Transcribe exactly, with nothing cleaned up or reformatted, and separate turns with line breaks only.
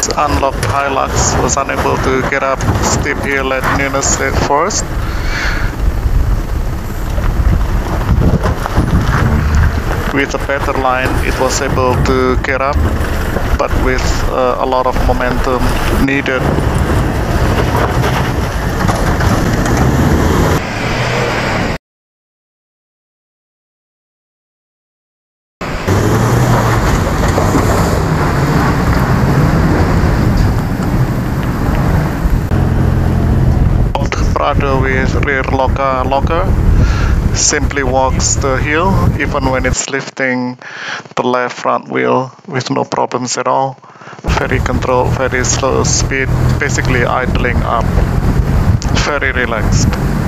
unlocked Hilux was unable to get up steep hill at Nunes Forest. With a better line, it was able to get up, but with uh, a lot of momentum needed. Prado with rear locker locker simply walks the hill even when it's lifting the left front wheel with no problems at all. Very controlled, very slow speed, basically idling up. Very relaxed.